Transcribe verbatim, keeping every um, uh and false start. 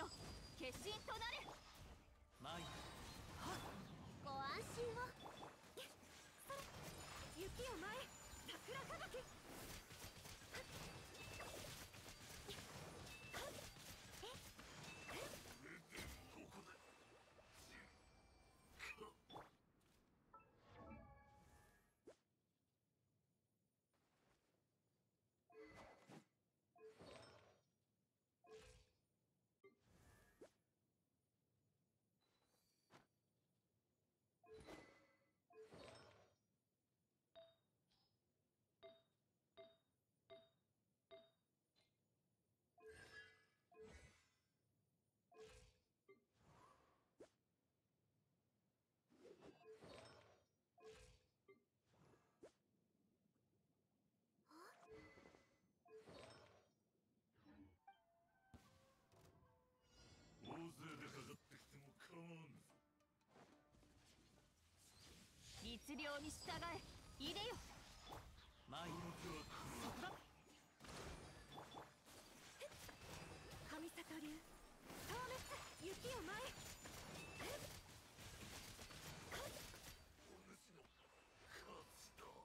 よ、化身となれ。 参る。 ご安心を。それ、雪よ前、桜吹雪。 大勢でかかってきても構わんぞ。 律令に従え、入れよ。 参る。 そこだ。神里流消滅、雪よ前。 お主の勝ちだ。